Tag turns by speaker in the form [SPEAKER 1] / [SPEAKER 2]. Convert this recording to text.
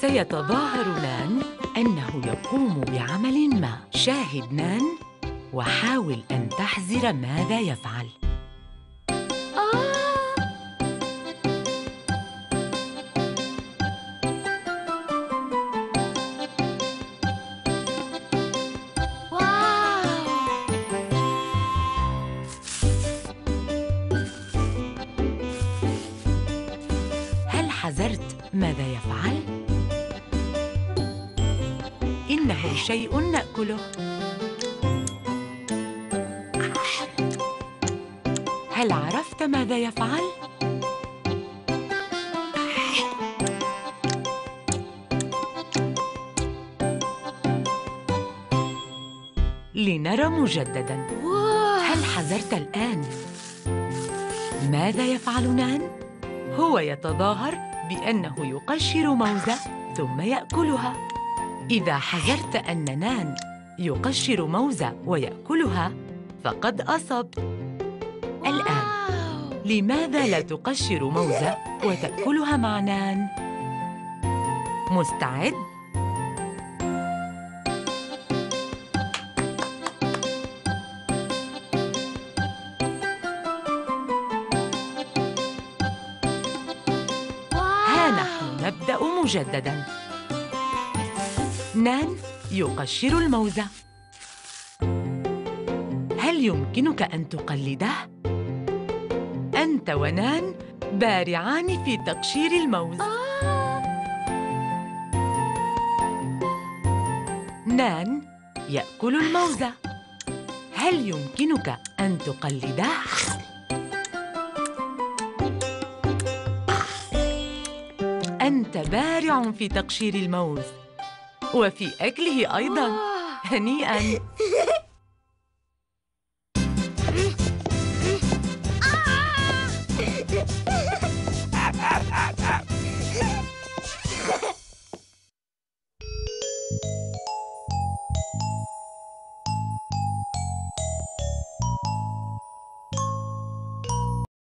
[SPEAKER 1] سيتظاهر نان أنه يقوم بعمل ما. شاهد نان وحاول أن تحذر ماذا يفعل. هل حذرت ماذا يفعل؟ إنه شيء نأكله. هل عرفت ماذا يفعل؟ لنرى مجدداً. هل حذرت الآن ماذا يفعل نان؟ هو يتظاهر بأنه يقشر موزة ثم يأكلها. إذا حذرت أن نان يقشر موزة ويأكلها فقد أصبت. الآن لماذا لا تقشر موزة وتأكلها مع نان؟ مستعد؟ ها نحن نبدأ مجدداً. نان يقشر الموزة. هل يمكنك أن تقلده؟ أنت ونان بارعان في تقشير الموز. نان يأكل الموزة. هل يمكنك أن تقلده؟ أنت بارع في تقشير الموز وفي أكله أيضاً. هنيئاً!